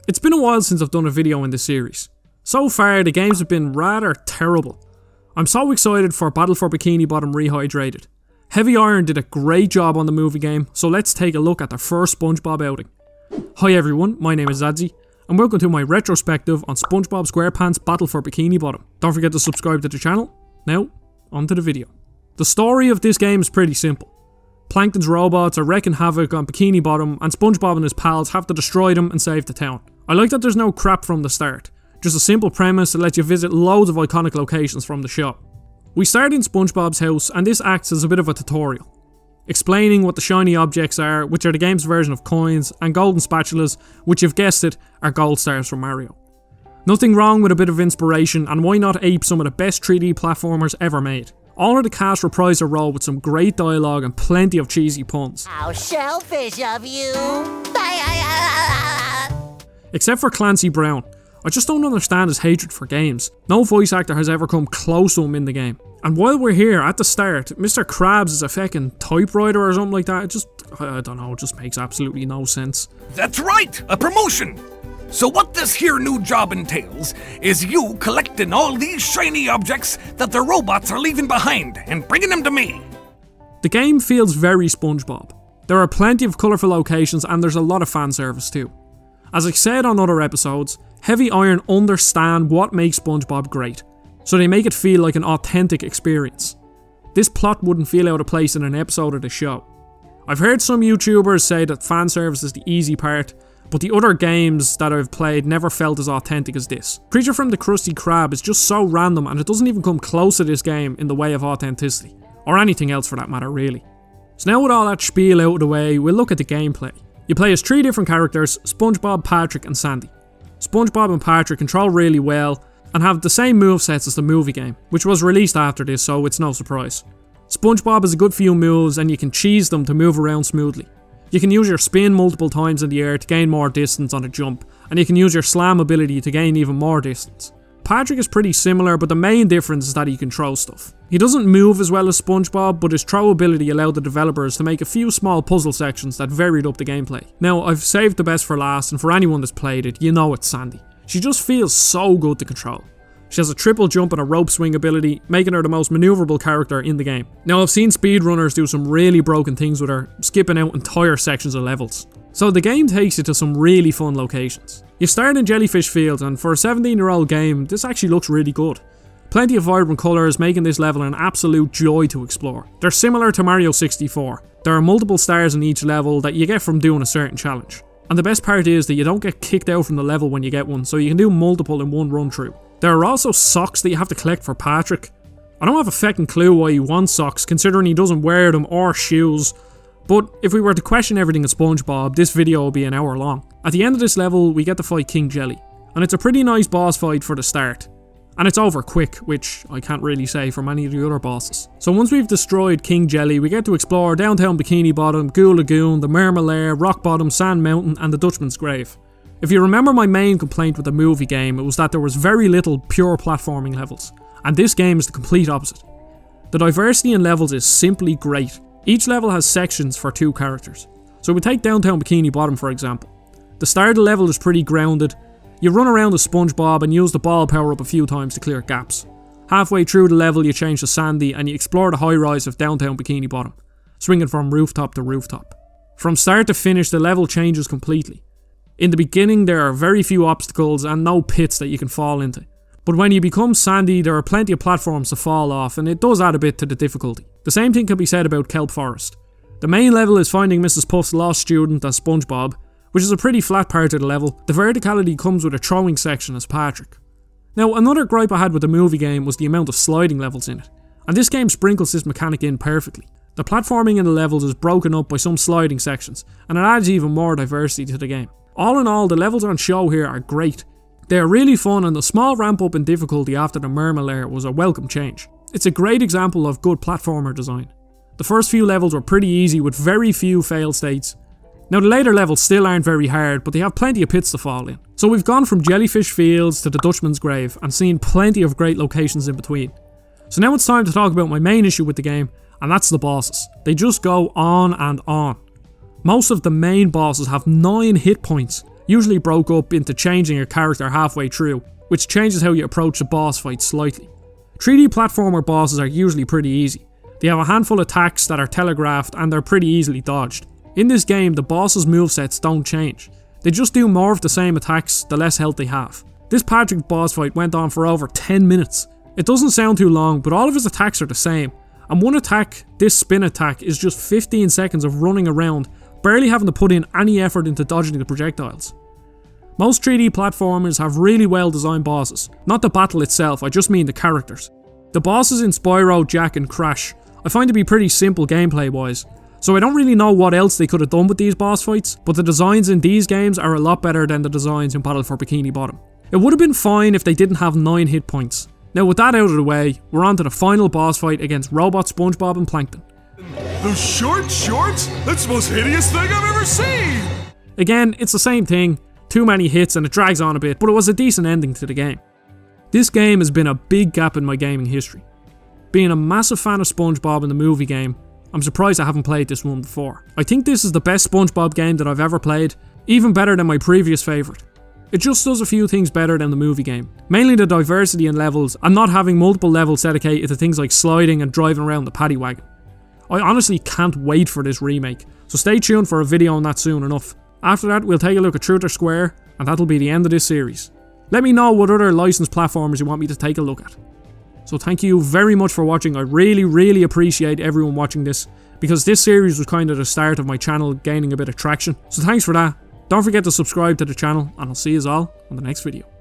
It's been a while since I've done a video in this series. So far, the games have been rather terrible. I'm so excited for Battle for Bikini Bottom Rehydrated. Heavy Iron did a great job on the movie game, so let's take a look at their first SpongeBob outing. Hi everyone, my name is Zadzy, and welcome to my retrospective on SpongeBob SquarePants Battle for Bikini Bottom. Don't forget to subscribe to the channel. Now, on to the video. The story of this game is pretty simple. Plankton's robots are wreaking havoc on Bikini Bottom, and SpongeBob and his pals have to destroy them and save the town. I like that there's no crap from the start. Just a simple premise that lets you visit loads of iconic locations from the show. We start in SpongeBob's house, and this acts as a bit of a tutorial, explaining what the shiny objects are, which are the game's version of coins, and golden spatulas, which you've guessed it, are gold stars from Mario. Nothing wrong with a bit of inspiration, and why not ape some of the best 3D platformers ever made. All of the cast reprise their role with some great dialogue and plenty of cheesy puns. How selfish of you! Except for Clancy Brown. I just don't understand his hatred for games. No voice actor has ever come close to him in the game. And while we're here, at the start, Mr. Krabs is a feckin' typewriter or something like that. It just, I don't know, it just makes absolutely no sense. That's right, a promotion! So what this here new job entails is you collecting all these shiny objects that the robots are leaving behind and bringing them to me. The game feels very SpongeBob. There are plenty of colourful locations and there's a lot of fan service too. As I said on other episodes, Heavy Iron understand what makes SpongeBob great, so they make it feel like an authentic experience. This plot wouldn't feel out of place in an episode of the show. I've heard some YouTubers say that fan service is the easy part, but the other games that I've played never felt as authentic as this. Creature from the Krusty Krab is just so random and it doesn't even come close to this game in the way of authenticity, or anything else for that matter really. So now with all that spiel out of the way, we'll look at the gameplay. You play as 3 different characters, SpongeBob, Patrick and Sandy. SpongeBob and Patrick control really well and have the same movesets as the movie game, which was released after this, so it's no surprise. SpongeBob has a good few moves and you can cheese them to move around smoothly. You can use your spin multiple times in the air to gain more distance on a jump, and you can use your slam ability to gain even more distance. Patrick is pretty similar, but the main difference is that he can throw stuff. He doesn't move as well as SpongeBob, but his throw ability allowed the developers to make a few small puzzle sections that varied up the gameplay. Now, I've saved the best for last, and for anyone that's played it, you know it's Sandy. She just feels so good to control. She has a triple jump and a rope swing ability, making her the most maneuverable character in the game. Now, I've seen speedrunners do some really broken things with her, skipping out entire sections of levels. So the game takes you to some really fun locations. You start in Jellyfish Field, and for a 17-year-old game, this actually looks really good. Plenty of vibrant colours, making this level an absolute joy to explore. They're similar to Mario 64. There are multiple stars in each level that you get from doing a certain challenge. And the best part is that you don't get kicked out from the level when you get one, so you can do multiple in one run through. There are also socks that you have to collect for Patrick. I don't have a feckin' clue why he wants socks, considering he doesn't wear them or shoes. But if we were to question everything in SpongeBob, this video will be an hour long. At the end of this level, we get to fight King Jelly. And it's a pretty nice boss fight for the start. And it's over quick, which I can't really say for many of the other bosses. So once we've destroyed King Jelly, we get to explore downtown Bikini Bottom, Goo Lagoon, the Merma Lair, Rock Bottom, Sand Mountain and the Dutchman's Grave. If you remember my main complaint with the movie game, it was that there was very little pure platforming levels. And this game is the complete opposite. The diversity in levels is simply great. Each level has sections for 2 characters. So we take downtown Bikini Bottom for example. The start of the level is pretty grounded. You run around as SpongeBob and use the ball power up a few times to clear gaps. Halfway through the level you change to Sandy and you explore the high rise of downtown Bikini Bottom, swinging from rooftop to rooftop. From start to finish the level changes completely. In the beginning there are very few obstacles and no pits that you can fall into. But when you become Sandy there are plenty of platforms to fall off and it does add a bit to the difficulty. The same thing can be said about Kelp Forest. The main level is finding Mrs. Puff's lost student as SpongeBob, which is a pretty flat part of the level. The verticality comes with a throwing section as Patrick. Now another gripe I had with the movie game was the amount of sliding levels in it, and this game sprinkles this mechanic in perfectly. The platforming in the levels is broken up by some sliding sections, and it adds even more diversity to the game. All in all, the levels on show here are great. They are really fun and the small ramp up in difficulty after the Merma Lair was a welcome change. It's a great example of good platformer design. The first few levels were pretty easy with very few fail states. Now the later levels still aren't very hard, but they have plenty of pits to fall in. So we've gone from Jellyfish Fields to the Dutchman's Grave and seen plenty of great locations in between. So now it's time to talk about my main issue with the game, and that's the bosses. They just go on and on. Most of the main bosses have 9 hit points, usually broke up into changing a character halfway through, which changes how you approach the boss fight slightly. 3D platformer bosses are usually pretty easy. They have a handful of attacks that are telegraphed and they're pretty easily dodged. In this game, the bosses' movesets don't change. They just do more of the same attacks the less health they have. This Patrick boss fight went on for over 10 minutes. It doesn't sound too long, but all of his attacks are the same. And one attack, this spin attack, is just 15 seconds of running around, barely having to put in any effort into dodging the projectiles. Most 3D platformers have really well designed bosses. Not the battle itself, I just mean the characters. The bosses in Spyro, Jak and Crash I find to be pretty simple gameplay wise, so I don't really know what else they could have done with these boss fights, but the designs in these games are a lot better than the designs in Battle for Bikini Bottom. It would have been fine if they didn't have 9 hit points. Now with that out of the way, we're on to the final boss fight against Robot SpongeBob and Plankton. Those short shorts? That's the most hideous thing I've ever seen! Again, it's the same thing, too many hits and it drags on a bit, but it was a decent ending to the game. This game has been a big gap in my gaming history. Being a massive fan of SpongeBob in the movie game, I'm surprised I haven't played this one before. I think this is the best SpongeBob game that I've ever played, even better than my previous favourite. It just does a few things better than the movie game. Mainly the diversity in levels and not having multiple levels dedicated to things like sliding and driving around the paddy wagon. I honestly can't wait for this remake, so stay tuned for a video on that soon enough. After that, we'll take a look at Truth or Square, and that'll be the end of this series. Let me know what other licensed platformers you want me to take a look at. So thank you very much for watching. I really appreciate everyone watching this, because this series was kind of the start of my channel gaining a bit of traction. So thanks for that. Don't forget to subscribe to the channel, and I'll see you all on the next video.